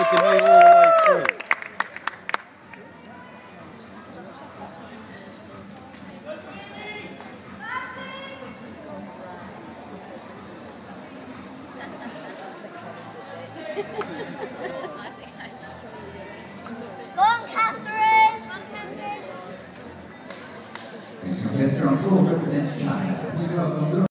making me all the way through. Go on, Catherine! Mr. Petra on floor represents China.